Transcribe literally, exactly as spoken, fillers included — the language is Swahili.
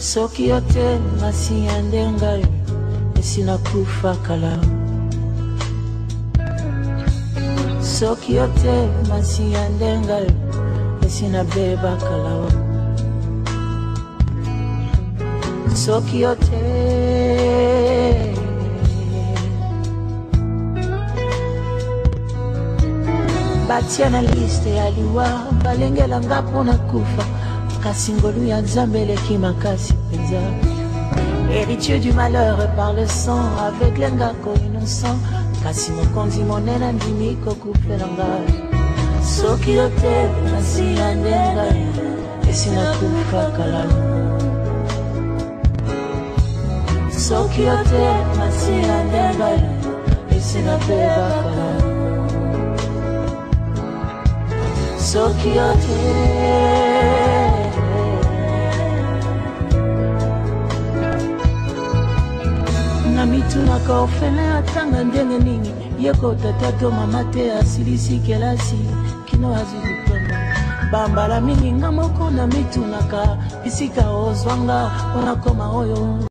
soki yote masi yandengai esina kufa kala soki yote masi yandengai esina beba kala soki yote batia na liste ya liwa balengela ngapo na kufa kasi ngolu ya nzambele ki makasi penza héritier du malheur par le sang avec l'engako innocent kasi mokonzi monena ndimi kokufe na ngai soki yote masi yandenga esina kufa kala soki yote masi yandenga esina beba kala soki yote na mituna ka ofele atanga ndenge nini yeko tatato mama te asilisi kelasi kino azilipenda bambala mingi nga moko na mituna ka isika ozwanga ona koma oyo